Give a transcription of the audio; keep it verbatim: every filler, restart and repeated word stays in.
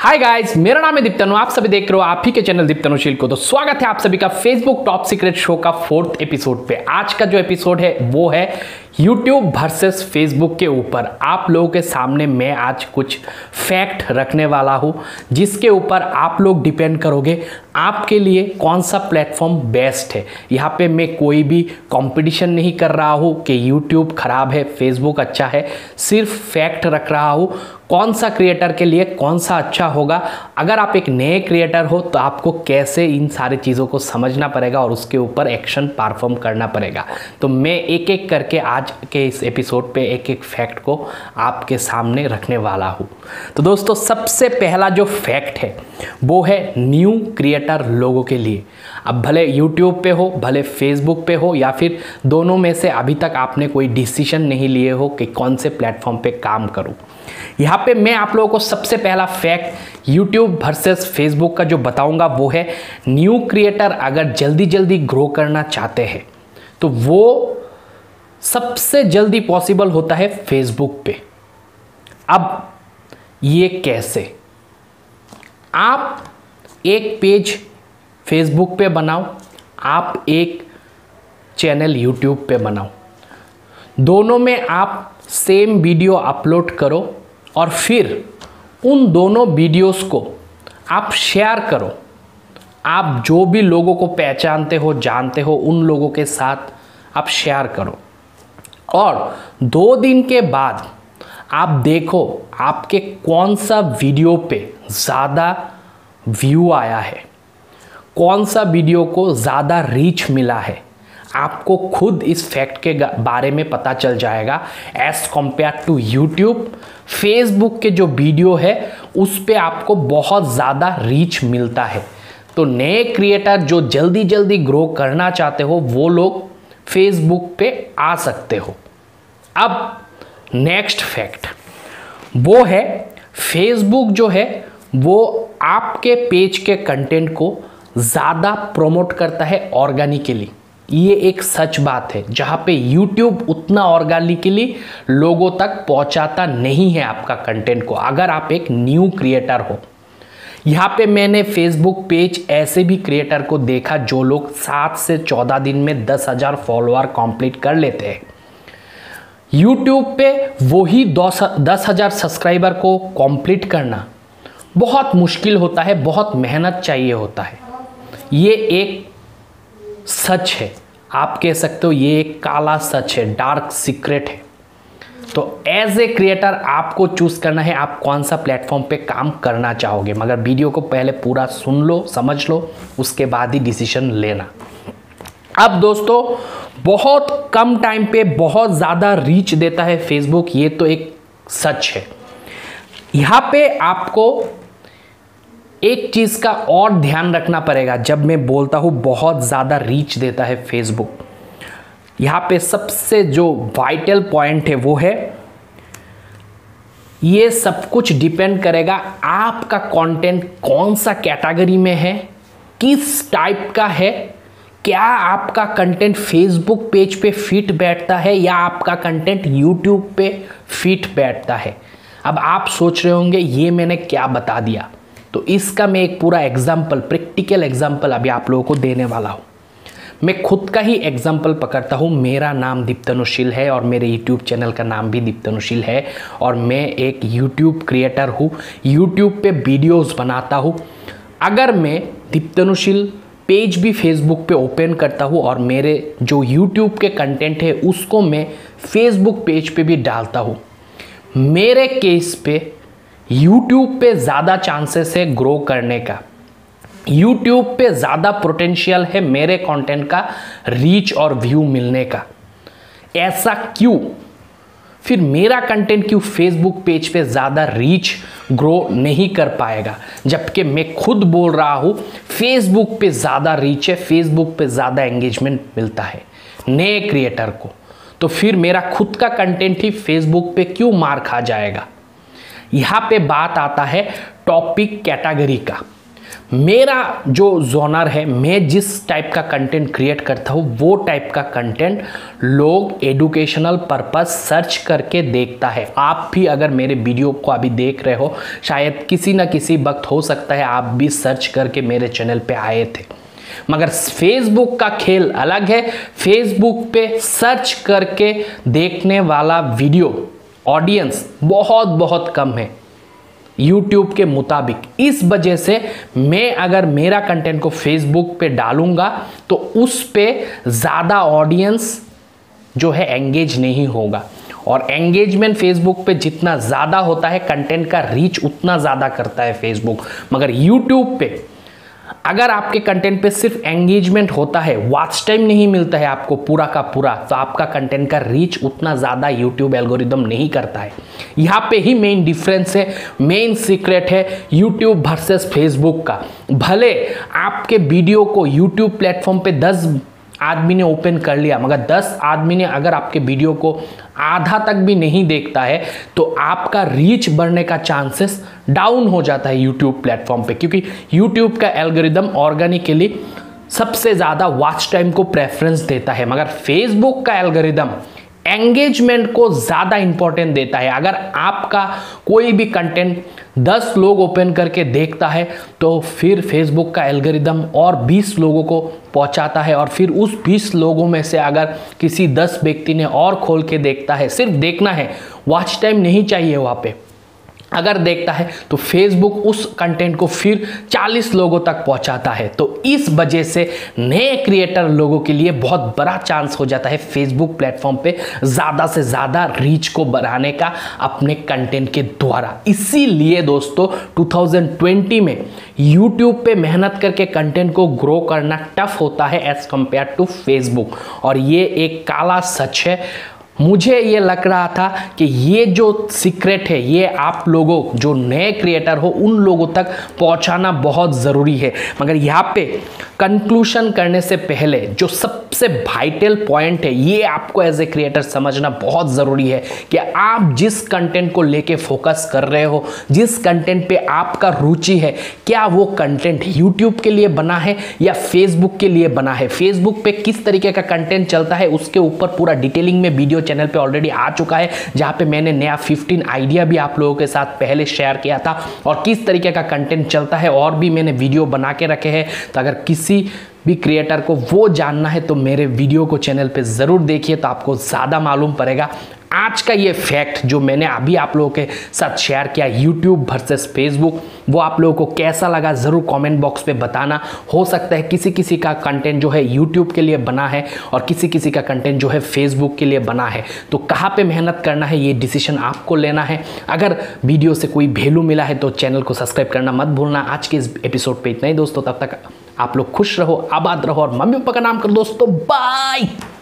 Hi guys, मेरा नाम है दीप्तनु। आप सभी देख रहे हो आप ही के चैनल दीप्तनुशील को। तो स्वागत है आप सभी का फेसबुक टॉप सीक्रेट शो का फोर्थ एपिसोड पे। आज का जो एपिसोड है वो है यूट्यूब वर्सेस फेसबुक के ऊपर। आप लोगों के सामने मैं आज कुछ फैक्ट रखने वाला हूँ जिसके ऊपर आप लोग डिपेंड करोगे आपके लिए कौन सा प्लेटफॉर्म बेस्ट है। यहाँ पे मैं कोई भी कंपटीशन नहीं कर रहा हूँ कि यूट्यूब खराब है फेसबुक अच्छा है, सिर्फ फैक्ट रख रहा हूँ कौन सा क्रिएटर के लिए कौन सा अच्छा होगा। अगर आप एक नए क्रिएटर हो तो आपको कैसे इन सारी चीज़ों को समझना पड़ेगा और उसके ऊपर एक्शन परफॉर्म करना पड़ेगा। तो मैं एक एक करके आज के इस एपिसोड पे एक एक फैक्ट को आपके सामने रखने वाला हूँ। तो दोस्तों, सबसे पहला जो फैक्ट है वो है न्यू क्रिएटर लोगों के लिए। अब भले यूट्यूब पे हो, भले फेसबुक पे हो, या फिर दोनों में से अभी तक आपने कोई डिसीजन नहीं लिए हो कि कौन से प्लेटफॉर्म पे काम करूँ। यहाँ पे मैं आप लोगों को सबसे पहला फैक्ट यूट्यूब वर्सेस फेसबुक का जो बताऊंगा वो है न्यू क्रिएटर अगर जल्दी जल्दी ग्रो करना चाहते हैं तो वो सबसे जल्दी पॉसिबल होता है फेसबुक पे। अब ये कैसे? आप एक पेज फेसबुक पे बनाओ, आप एक चैनल यूट्यूब पे बनाओ, दोनों में आप सेम वीडियो अपलोड करो और फिर उन दोनों वीडियोस को आप शेयर करो। आप जो भी लोगों को पहचानते हो, जानते हो, उन लोगों के साथ आप शेयर करो और दो दिन के बाद आप देखो आपके कौन सा वीडियो पे ज़्यादा व्यू आया है, कौन सा वीडियो को ज़्यादा रीच मिला है। आपको खुद इस फैक्ट के बारे में पता चल जाएगा as compared to YouTube. Facebook के जो वीडियो है उस पे आपको बहुत ज़्यादा रीच मिलता है। तो नए क्रिएटर जो जल्दी जल्दी ग्रो करना चाहते हो वो लोग फेसबुक पे आ सकते हो। अब नेक्स्ट फैक्ट वो है फेसबुक जो है वो आपके पेज के कंटेंट को ज़्यादा प्रमोट करता है ऑर्गेनिकली। ये एक सच बात है, जहाँ पे यूट्यूब उतना ऑर्गेनिकली लोगों तक पहुँचाता नहीं है आपका कंटेंट को, अगर आप एक न्यू क्रिएटर हो। यहाँ पे मैंने फेसबुक पेज ऐसे भी क्रिएटर को देखा जो लोग सात से चौदह दिन में दस हज़ार फॉलोअर कंप्लीट कर लेते हैं। यूट्यूब पे वही दस हज़ार सब्सक्राइबर को कंप्लीट करना बहुत मुश्किल होता है, बहुत मेहनत चाहिए होता है। ये एक सच है, आप कह सकते हो ये एक काला सच है, डार्क सीक्रेट है। तो एज ए क्रिएटर आपको चूज करना है आप कौन सा प्लेटफॉर्म पे काम करना चाहोगे, मगर वीडियो को पहले पूरा सुन लो, समझ लो, उसके बाद ही डिसीजन लेना। अब दोस्तों, बहुत कम टाइम पे बहुत ज़्यादा रीच देता है फेसबुक, ये तो एक सच है। यहाँ पे आपको एक चीज़ का और ध्यान रखना पड़ेगा जब मैं बोलता हूँ बहुत ज़्यादा रीच देता है फेसबुक। यहाँ पे सबसे जो वाइटल पॉइंट है वो है ये सब कुछ डिपेंड करेगा आपका कंटेंट कौन सा कैटेगरी में है, किस टाइप का है, क्या आपका कंटेंट फेसबुक पेज पे फिट बैठता है या आपका कंटेंट यूट्यूब पे फिट बैठता है। अब आप सोच रहे होंगे ये मैंने क्या बता दिया, तो इसका मैं एक पूरा एग्जाम्पल, प्रैक्टिकल एग्जाम्पल अभी आप लोगों को देने वाला हूँ। मैं खुद का ही एग्जाम्पल पकड़ता हूँ। मेरा नाम दीप्तनुशील है और मेरे यूट्यूब चैनल का नाम भी दीप्तनुशील है और मैं एक यूट्यूब क्रिएटर हूँ, यूट्यूब पे वीडियोस बनाता हूँ। अगर मैं दीप्तनुशील पेज भी फेसबुक पे ओपन करता हूँ और मेरे जो यूट्यूब के कंटेंट है उसको मैं फेसबुक पेज पे भी डालता हूँ, मेरे केस पे यूट्यूब पे ज़्यादा चांसेस है ग्रो करने का, यूट्यूब पे ज़्यादा पोटेंशियल है मेरे कंटेंट का रीच और व्यू मिलने का। ऐसा क्यों? फिर मेरा कंटेंट क्यों फेसबुक पेज पे ज़्यादा रीच ग्रो नहीं कर पाएगा, जबकि मैं खुद बोल रहा हूँ फेसबुक पे ज़्यादा रीच है, फेसबुक पे ज़्यादा एंगेजमेंट मिलता है नए क्रिएटर को। तो फिर मेरा खुद का कंटेंट ही फेसबुक पे क्यों मार खा जाएगा? यहाँ पे बात आता है टॉपिक कैटेगरी का। मेरा जो जॉनर है, मैं जिस टाइप का कंटेंट क्रिएट करता हूँ वो टाइप का कंटेंट लोग एडुकेशनल पर्पस सर्च करके देखता है। आप भी अगर मेरे वीडियो को अभी देख रहे हो, शायद किसी ना किसी वक्त हो सकता है आप भी सर्च करके मेरे चैनल पे आए थे, मगर फेसबुक का खेल अलग है। फेसबुक पे सर्च करके देखने वाला वीडियो ऑडियंस बहुत बहुत कम है YouTube के मुताबिक। इस वजह से मैं अगर मेरा कंटेंट को फेसबुक पे डालूंगा तो उस पे ज़्यादा ऑडियंस जो है एंगेज नहीं होगा, और एंगेजमेंट फेसबुक पे जितना ज़्यादा होता है कंटेंट का रीच उतना ज़्यादा करता है फेसबुक। मगर यूट्यूब पे अगर आपके कंटेंट पे सिर्फ एंगेजमेंट होता है, वॉच टाइम नहीं मिलता है आपको पूरा का पूरा, तो आपका कंटेंट का रीच उतना ज़्यादा यूट्यूब एल्गोरिदम नहीं करता है। यहाँ पे ही मेन डिफरेंस है, मेन सीक्रेट है यूट्यूब वर्सेस फेसबुक का। भले आपके वीडियो को यूट्यूब प्लेटफॉर्म पे दस आदमी ने ओपन कर लिया, मगर दस आदमी ने अगर आपके वीडियो को आधा तक भी नहीं देखता है तो आपका रीच बढ़ने का चांसेस डाउन हो जाता है यूट्यूब प्लेटफॉर्म पे, क्योंकि यूट्यूब का एल्गोरिदम ऑर्गेनिकली सबसे ज़्यादा वॉच टाइम को प्रेफरेंस देता है, मगर फेसबुक का एल्गोरिदम एंगेजमेंट को ज़्यादा इंपॉर्टेंट देता है। अगर आपका कोई भी कंटेंट दस लोग ओपन करके देखता है तो फिर फेसबुक का एल्गोरिदम और बीस लोगों को पहुंचाता है, और फिर उस बीस लोगों में से अगर किसी दस व्यक्ति ने और खोल के देखता है, सिर्फ देखना है, वॉच टाइम नहीं चाहिए वहाँ पे, अगर देखता है तो फेसबुक उस कंटेंट को फिर चालीस लोगों तक पहुंचाता है। तो इस वजह से नए क्रिएटर लोगों के लिए बहुत बड़ा चांस हो जाता है फेसबुक प्लेटफॉर्म पे ज़्यादा से ज़्यादा रीच को बढ़ाने का अपने कंटेंट के द्वारा। इसीलिए दोस्तों दो हज़ार बीस में यूट्यूब पे मेहनत करके कंटेंट को ग्रो करना टफ होता है एज कंपेयर टू फेसबुक, और ये एक काला सच है। मुझे ये लग रहा था कि ये जो सीक्रेट है ये आप लोगों जो नए क्रिएटर हो उन लोगों तक पहुंचाना बहुत ज़रूरी है। मगर यहाँ पे कंक्लूशन करने से पहले जो सबसे वाइटल पॉइंट है ये आपको एज ए क्रिएटर समझना बहुत ज़रूरी है कि आप जिस कंटेंट को लेके फोकस कर रहे हो, जिस कंटेंट पे आपका रुचि है, क्या वो कंटेंट यूट्यूब के लिए बना है या फेसबुक के लिए बना है। फेसबुक पे किस तरीके का कंटेंट चलता है उसके ऊपर पूरा डिटेलिंग में वीडियो चैनल पे ऑलरेडी आ चुका है, जहां पे मैंने नया पंद्रह आइडिया भी आप लोगों के साथ पहले शेयर किया था, और किस तरीके का कंटेंट चलता है और भी मैंने वीडियो बना के रखे हैं। तो अगर किसी भी क्रिएटर को वो जानना है तो मेरे वीडियो को चैनल पे ज़रूर देखिए, तो आपको ज़्यादा मालूम पड़ेगा। आज का ये फैक्ट जो मैंने अभी आप लोगों के साथ शेयर किया यूट्यूब वर्सेस फेसबुक, वो आप लोगों को कैसा लगा ज़रूर कमेंट बॉक्स पे बताना। हो सकता है किसी किसी का कंटेंट जो है यूट्यूब के लिए बना है और किसी किसी का कंटेंट जो है फेसबुक के लिए बना है, तो कहाँ पे मेहनत करना है ये डिसीजन आपको लेना है। अगर वीडियो से कोई वैल्यू मिला है तो चैनल को सब्सक्राइब करना मत भूलना। आज के इस एपिसोड पे इतना ही दोस्तों, तब तक आप लोग खुश रहो, आबाद रहो और मम्मी पापा का नाम करो दोस्तों। बाय।